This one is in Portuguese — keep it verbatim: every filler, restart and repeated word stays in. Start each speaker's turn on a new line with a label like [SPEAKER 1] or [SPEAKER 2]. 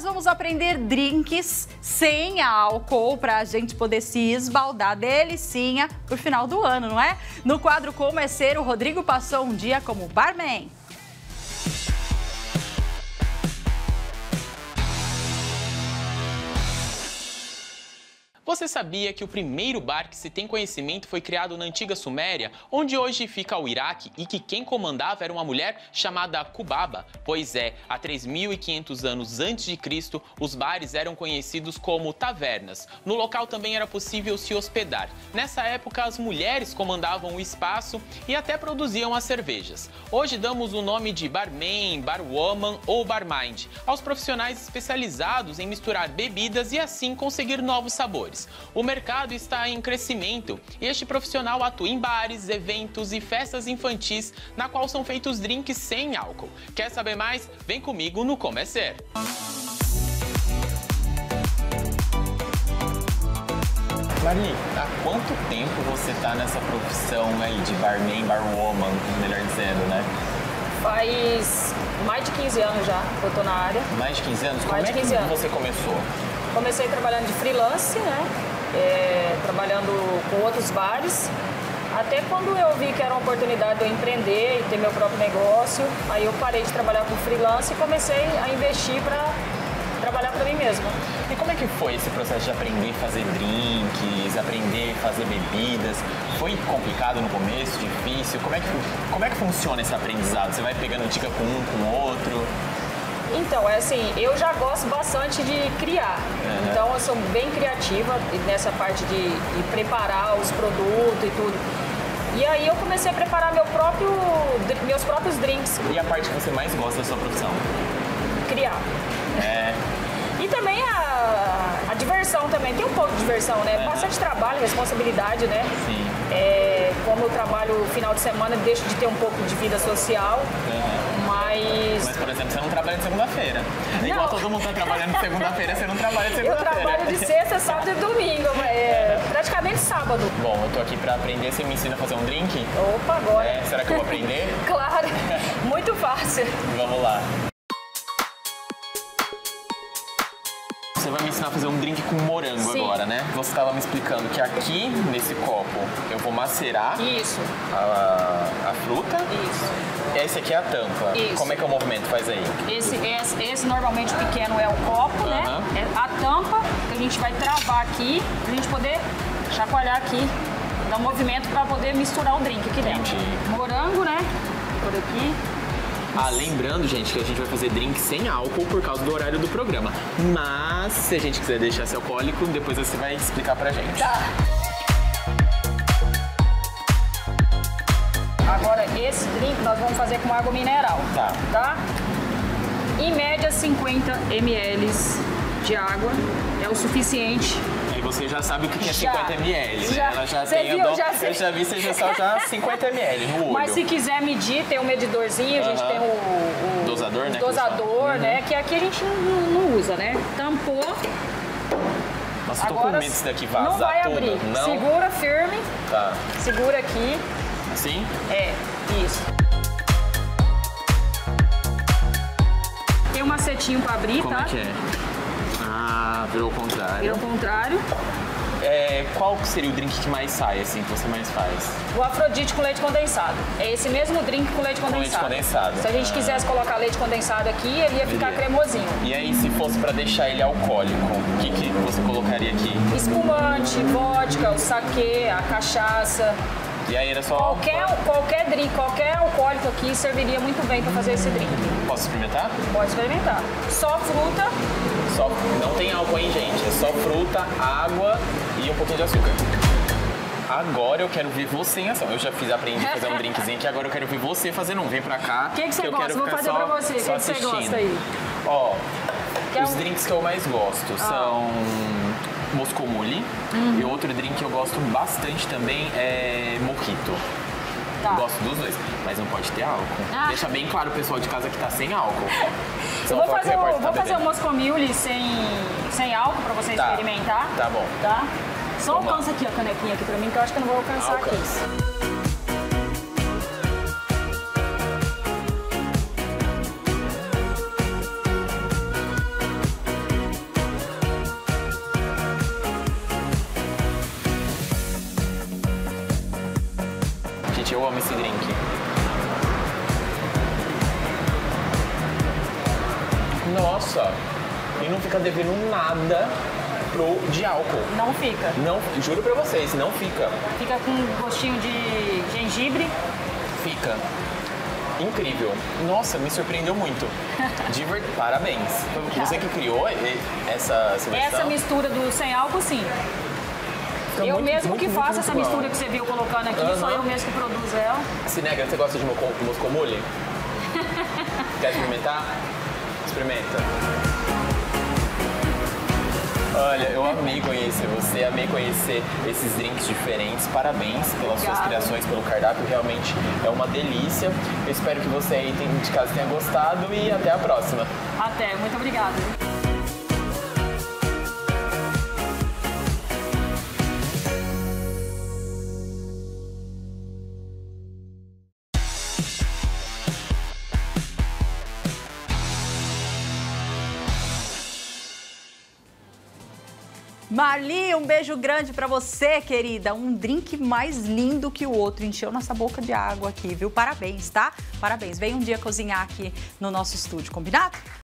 [SPEAKER 1] nós vamos aprender drinks sem álcool para a gente poder se esbaldar delicinha pro final do ano, não é? No quadro Como é Ser, o Rodrigo passou um dia como barman.
[SPEAKER 2] Você sabia que o primeiro bar que se tem conhecimento foi criado na antiga Suméria, onde hoje fica o Iraque, e que quem comandava era uma mulher chamada Cubaba? Pois é, há três mil e quinhentos anos antes de Cristo, os bares eram conhecidos como tavernas. No local também era possível se hospedar. Nessa época, as mulheres comandavam o espaço e até produziam as cervejas. Hoje damos o nome de barman, barwoman ou barmind aos profissionais especializados em misturar bebidas e assim conseguir novos sabores. O mercado está em crescimento e este profissional atua em bares, eventos e festas infantis, na qual são feitos drinks sem álcool. Quer saber mais? Vem comigo no Como é Ser. Marli, há quanto tempo você está nessa profissão aí de barman, barwoman, melhor dizendo, né?
[SPEAKER 3] Faz mais de quinze anos já que eu tô na área.
[SPEAKER 2] Mais de quinze anos? Como
[SPEAKER 3] Mais de quinze
[SPEAKER 2] é que
[SPEAKER 3] anos.
[SPEAKER 2] você começou?
[SPEAKER 3] Comecei trabalhando de freelance, né? É, trabalhando com outros bares. Até quando eu vi que era uma oportunidade de eu empreender e ter meu próprio negócio, aí eu parei de trabalhar com freelance e comecei a investir para trabalhar para mim mesma.
[SPEAKER 2] E como é que foi esse processo de aprender a fazer drinks, aprender a fazer bebidas? Foi complicado no começo, difícil? Como é que, como é que funciona esse aprendizado? Você vai pegando dica com um, com o outro?
[SPEAKER 3] Então, é assim, eu já gosto bastante de criar. Uhum. Então, eu sou bem criativa nessa parte de, de preparar os produtos e tudo. E aí eu comecei a preparar meu próprio, meus próprios drinks.
[SPEAKER 2] E a parte que você mais gosta da sua profissão?
[SPEAKER 3] Criar.
[SPEAKER 2] É.
[SPEAKER 3] E também a, a diversão também, tem um pouco de diversão, né? Uhum. Bastante trabalho, responsabilidade, né?
[SPEAKER 2] Sim.
[SPEAKER 3] É, como eu trabalho final de semana, deixo de ter um pouco de vida social, uhum. mas...
[SPEAKER 2] Mas, por exemplo, você não trabalha de segunda-feira. Igual todo mundo tá trabalhando de segunda-feira, você não trabalha de segunda-feira.
[SPEAKER 3] Eu trabalho de sexta, sábado e domingo, é, praticamente sábado.
[SPEAKER 2] Bom, eu tô aqui pra aprender, você me ensina a fazer um drink?
[SPEAKER 3] Opa, agora!
[SPEAKER 2] É, será que eu vou aprender?
[SPEAKER 3] Claro, muito fácil.
[SPEAKER 2] Vamos lá. Você vai me ensinar a fazer um drink com morango. Sim. Agora, né? Você estava me explicando que aqui, nesse copo, eu vou macerar
[SPEAKER 3] Isso.
[SPEAKER 2] A, a fruta.
[SPEAKER 3] Isso.
[SPEAKER 2] Esse aqui é a tampa.
[SPEAKER 3] Isso.
[SPEAKER 2] Como é que é o movimento? Faz aí.
[SPEAKER 3] Esse, esse, esse normalmente pequeno é o copo, uhum. né? É a tampa que a gente vai travar aqui, pra gente poder chacoalhar aqui, dar um movimento para poder misturar o drink aqui dentro.
[SPEAKER 2] Entendi.
[SPEAKER 3] Morango, né? Por aqui.
[SPEAKER 2] Ah, lembrando, gente, que a gente vai fazer drink sem álcool por causa do horário do programa. Mas, se a gente quiser deixar esse alcoólico, depois você vai explicar pra gente.
[SPEAKER 3] Tá. Agora, esse drink nós vamos fazer com água mineral.
[SPEAKER 2] Tá.
[SPEAKER 3] Tá? Em média, cinquenta mililitros de água é o suficiente.
[SPEAKER 2] Aí você já sabe o que é
[SPEAKER 3] Já.
[SPEAKER 2] cinquenta mililitros,
[SPEAKER 3] Já.
[SPEAKER 2] né? Ela já
[SPEAKER 3] Cê
[SPEAKER 2] tem
[SPEAKER 3] viu?
[SPEAKER 2] a dó.
[SPEAKER 3] Já sei.
[SPEAKER 2] Eu já vi, você já só já cinquenta mililitros no olho.
[SPEAKER 3] Mas se quiser medir, tem o medidorzinho, a gente
[SPEAKER 2] Uhum.
[SPEAKER 3] tem o, o
[SPEAKER 2] dosador, né?
[SPEAKER 3] dosador,
[SPEAKER 2] Uhum.
[SPEAKER 3] né? Que aqui a gente não, não usa, né? Tampou.
[SPEAKER 2] Nossa, eu tô
[SPEAKER 3] Agora,
[SPEAKER 2] com medo disso daqui vazar
[SPEAKER 3] não vai
[SPEAKER 2] tudo.
[SPEAKER 3] abrir.
[SPEAKER 2] Não.
[SPEAKER 3] Segura firme.
[SPEAKER 2] Tá.
[SPEAKER 3] Segura aqui.
[SPEAKER 2] Assim?
[SPEAKER 3] É, isso. Tem um macetinho pra abrir,
[SPEAKER 2] Como
[SPEAKER 3] tá?
[SPEAKER 2] é que é? Ah, virou o contrário.
[SPEAKER 3] Virou o contrário.
[SPEAKER 2] É, qual seria o drink que mais sai, assim, que você mais faz?
[SPEAKER 3] O Afrodite com leite condensado. É esse mesmo drink com leite condensado.
[SPEAKER 2] Com leite condensado.
[SPEAKER 3] Se a gente quisesse colocar leite condensado aqui, ele ia ficar
[SPEAKER 2] Ele-
[SPEAKER 3] cremosinho.
[SPEAKER 2] E aí, se fosse pra deixar ele alcoólico, o que, que você colocaria aqui?
[SPEAKER 3] Espumante, vodka, o saquê, a cachaça.
[SPEAKER 2] E aí era só...
[SPEAKER 3] Qualquer, qualquer drink, qualquer alcoólico aqui serviria muito bem para fazer esse drink.
[SPEAKER 2] Posso experimentar?
[SPEAKER 3] Pode experimentar. Só fruta.
[SPEAKER 2] Só... Não tem álcool, hein, gente? É só fruta, água e um pouquinho de açúcar. Agora eu quero ver você em ação. Eu já fiz, aprendi a fazer um drinkzinho aqui, agora eu quero ver você fazendo um. Vem pra cá.
[SPEAKER 3] O que, que você
[SPEAKER 2] eu
[SPEAKER 3] gosta?
[SPEAKER 2] quero
[SPEAKER 3] Vou
[SPEAKER 2] ficar
[SPEAKER 3] fazer
[SPEAKER 2] só,
[SPEAKER 3] pra você. O que,
[SPEAKER 2] só
[SPEAKER 3] que você
[SPEAKER 2] assistindo.
[SPEAKER 3] gosta aí?
[SPEAKER 2] Ó,
[SPEAKER 3] Quer
[SPEAKER 2] os
[SPEAKER 3] um-
[SPEAKER 2] drinks que eu mais gosto
[SPEAKER 3] Ah.
[SPEAKER 2] são Moscow Mule.
[SPEAKER 3] Uhum.
[SPEAKER 2] E outro drink que eu gosto bastante também é Mojito.
[SPEAKER 3] Tá.
[SPEAKER 2] Gosto dos dois, mas não pode ter álcool.
[SPEAKER 3] Ah.
[SPEAKER 2] Deixa bem claro o pessoal de casa que tá sem álcool.
[SPEAKER 3] Eu
[SPEAKER 2] Senão
[SPEAKER 3] vou
[SPEAKER 2] fala que
[SPEAKER 3] fazer, o,
[SPEAKER 2] repórter tá
[SPEAKER 3] vou fazer o
[SPEAKER 2] bebendo.
[SPEAKER 3] Moscow Mule sem, sem álcool pra você
[SPEAKER 2] Tá.
[SPEAKER 3] experimentar.
[SPEAKER 2] Tá bom.
[SPEAKER 3] Tá? Só
[SPEAKER 2] Vamos lá.
[SPEAKER 3] alcança aqui a canequinha aqui pra mim, que eu acho que eu não vou alcançar aqui.
[SPEAKER 2] Alcança. eu amo esse drink. Nossa, e não fica devendo nada pro de álcool.
[SPEAKER 3] Não fica.
[SPEAKER 2] Não, juro pra vocês, não fica.
[SPEAKER 3] Fica com gostinho de gengibre.
[SPEAKER 2] Fica. Incrível. Nossa, me surpreendeu muito. Diver... Parabéns. Foi você que criou essa seleção?
[SPEAKER 3] Essa mistura do sem álcool, sim.
[SPEAKER 2] Fica
[SPEAKER 3] eu
[SPEAKER 2] muito,
[SPEAKER 3] mesmo
[SPEAKER 2] muito,
[SPEAKER 3] que
[SPEAKER 2] muito,
[SPEAKER 3] faço
[SPEAKER 2] muito
[SPEAKER 3] essa
[SPEAKER 2] bom.
[SPEAKER 3] mistura que você viu colocando aqui,
[SPEAKER 2] Uhum.
[SPEAKER 3] sou eu mesmo que produzo ela.
[SPEAKER 2] Cinegra, você gosta de moscomule? Quer experimentar? Experimenta. Olha, eu amei conhecer você, amei conhecer esses drinks diferentes. Parabéns pelas
[SPEAKER 3] Obrigada.
[SPEAKER 2] suas criações, pelo cardápio, realmente é uma delícia. Eu espero que você aí de casa tenha gostado e até a próxima.
[SPEAKER 3] Até, muito obrigada.
[SPEAKER 1] Marli, um beijo grande pra você, querida. Um drink mais lindo que o outro. Encheu nossa boca de água aqui, viu? Parabéns, tá? Parabéns. Vem um dia cozinhar aqui no nosso estúdio, combinado?